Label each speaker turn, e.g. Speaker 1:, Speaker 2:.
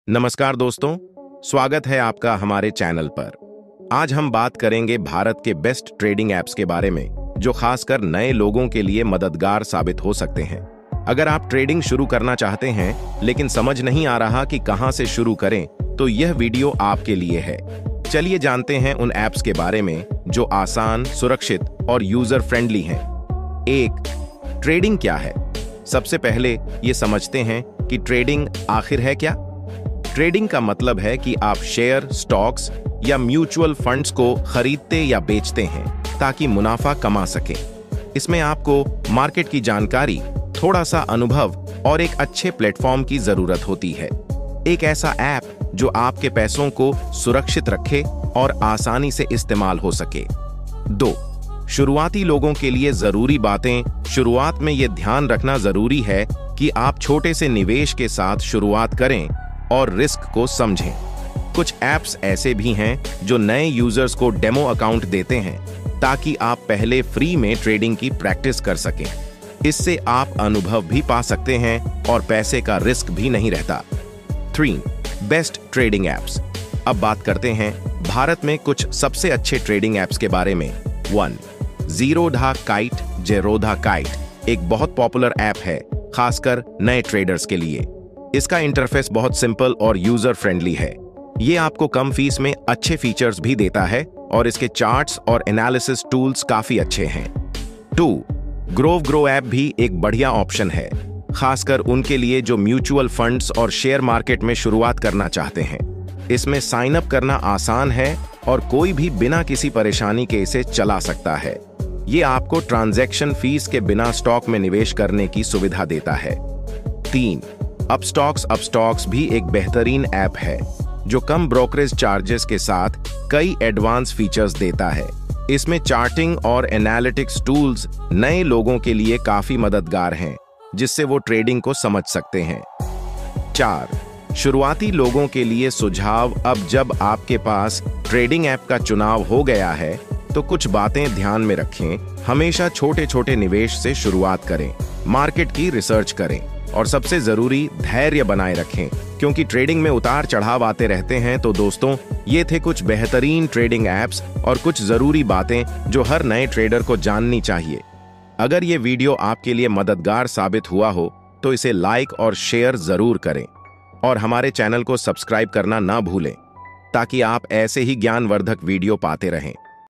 Speaker 1: नमस्कार दोस्तों, स्वागत है आपका हमारे चैनल पर। आज हम बात करेंगे भारत के बेस्ट ट्रेडिंग ऐप्स के बारे में, जो खासकर नए लोगों के लिए मददगार साबित हो सकते हैं। अगर आप ट्रेडिंग शुरू करना चाहते हैं लेकिन समझ नहीं आ रहा कि कहां से शुरू करें, तो यह वीडियो आपके लिए है। चलिए जानते हैं उन ऐप्स के बारे में जो आसान, सुरक्षित और यूजर फ्रेंडली हैं। 1. ट्रेडिंग क्या है? सबसे पहले ये समझते हैं कि ट्रेडिंग आखिर है क्या। ट्रेडिंग का मतलब है कि आप शेयर, स्टॉक्स या म्यूचुअल फंड्स को खरीदते या बेचते हैं ताकि मुनाफा कमा सकें। इसमें आपको मार्केट की जानकारी, थोड़ा सा अनुभव और एक अच्छे प्लेटफॉर्म की जरूरत होती है। एक ऐसा ऐप जो आपके पैसों को सुरक्षित रखे और आसानी से इस्तेमाल हो सके। 2. शुरुआती लोगों के लिए जरूरी बातें। शुरुआत में यह ध्यान रखना जरूरी है कि आप छोटे से निवेश के साथ शुरुआत करें और रिस्क को समझें। कुछ ऐप्स ऐसे भी हैं जो नए यूजर्स को डेमो अकाउंट देते हैं ताकि आप पहले फ्री में ट्रेडिंग की प्रैक्टिस कर सकें। इससे आप अनुभव भी पा सकते हैं और पैसे का रिस्क भी नहीं रहता। 3. Best trading apps. अब बात करते हैं भारत में कुछ सबसे अच्छे ट्रेडिंग ऐप्स के बारे में। 1. ज़ीरोधा काइट। ज़ीरोधा काइट एक बहुत पॉपुलर ऐप है, खासकर नए ट्रेडर्स के लिए। इसका इंटरफेस बहुत सिंपल और यूजर फ्रेंडली है। ये आपको कम फीस में अच्छे फीचर्स भी देता है और इसके चार्ट्स और एनालिसिस टूल्स काफी अच्छे हैं। 2. ग्रो ऐप भी एक बढ़िया ऑप्शन है, खासकर उनके लिए जो म्यूचुअल फंड्स और शेयर मार्केट में शुरुआत करना चाहते हैं। इसमें साइन अप करना आसान है और कोई भी बिना किसी परेशानी के इसे चला सकता है। ये आपको ट्रांजैक्शन फीस के बिना स्टॉक में निवेश करने की सुविधा देता है। 3. अपस्टॉक्स भी एक बेहतरीन ऐप है जो कम ब्रोकरेज चार्जेस के साथ कई एडवांस फीचर्स देता है। इसमें चार्टिंग और एनालिटिक्स टूल्स नए लोगों के लिए काफी मददगार हैं, जिससे वो ट्रेडिंग को समझ सकते हैं। 4. शुरुआती लोगों के लिए सुझाव। अब जब आपके पास ट्रेडिंग ऐप का चुनाव हो गया है, तो कुछ बातें ध्यान में रखें। हमेशा छोटे छोटे निवेश से शुरुआत करें, मार्केट की रिसर्च करें और सबसे जरूरी धैर्य बनाए रखें, क्योंकि ट्रेडिंग में उतार चढ़ाव आते रहते हैं। तो दोस्तों, ये थे कुछ बेहतरीन ट्रेडिंग ऐप्स और कुछ जरूरी बातें जो हर नए ट्रेडर को जाननी चाहिए। अगर ये वीडियो आपके लिए मददगार साबित हुआ हो तो इसे लाइक और शेयर जरूर करें और हमारे चैनल को सब्सक्राइब करना ना भूलें, ताकि आप ऐसे ही ज्ञानवर्धक वीडियो पाते रहें।